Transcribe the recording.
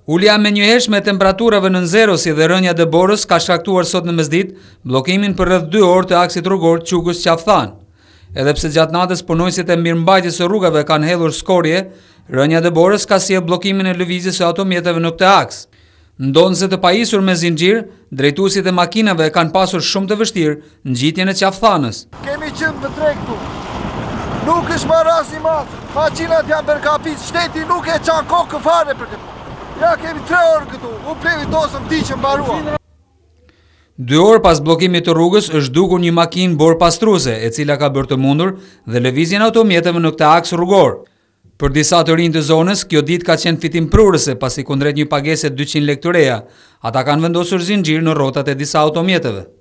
Ulja me njëhershme e temperaturave nën zero si dhe rënja e borës ka shkaktuar sot në mesditë bllokimin për rreth 2 orë të aksit rrugor Çukës-Qafthan. Edhe pse gjatë natës punojësit e mirëmbajtjes së rrugave kanë hedhur skorje, rënja e borës ka sjellë bllokimin e lëvizjes së automjeteve në këtë aks. Ndonse të pajisur me zinxhir, drejtuesit e makinave kanë pasur shumë të vështirë në ngjitjen e Qafthanës. Kemi qenë të tre këtu. Nuk është më rast i madh. Makinat janë përkapit, shteti nuk e çan kokë fare për këtë. Ja kemi 3 orë këtu, u plevi tosëm ti që mbarua. 2 orë pas bllokimit të rrugës është dukur një makinë borë pastruese, e cila ka bërë të mundur dhe lëvizjen e automjeteve në këtë aks rrugor. Për disa të rinj të zonës, kjo ditë ka qenë fitim prurëse pasi kundrejt një pagese 200 lekë të reja, ata kanë vendosur zinxhir në rrotat e disa automjeteve.